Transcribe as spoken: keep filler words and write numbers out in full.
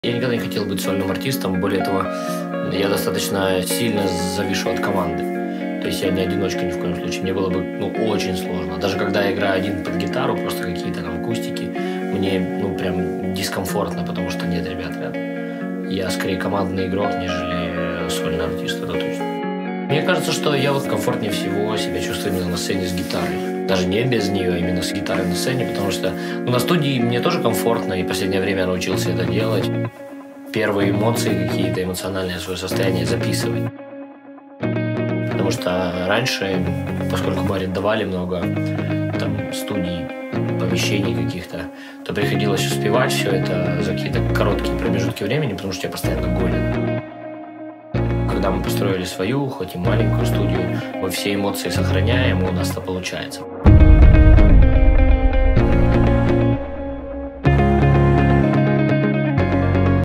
Я никогда не хотел быть сольным артистом, более того, я достаточно сильно завишу от команды. То есть я не одиночка ни в коем случае, мне было бы ну, очень сложно. Даже когда я играю один под гитару, просто какие-то там акустики, мне ну прям дискомфортно, потому что нет ребят рядом. Я скорее командный игрок, нежели сольный артист, это точно. Мне кажется, что я вот комфортнее всего себя чувствую именно на сцене с гитарой. Даже не без нее, а именно с гитарой на сцене, потому что ну, на студии мне тоже комфортно, и в последнее время я научился это делать. Первые эмоции, какие-то эмоциональное свое состояние записывать. Потому что раньше, поскольку мы арендовали много там, студий, помещений каких-то, то приходилось успевать все это за какие-то короткие промежутки времени, потому что тебя постоянно гонят. Когда мы построили свою, хоть и маленькую студию, мы все эмоции сохраняем, и у нас это получается.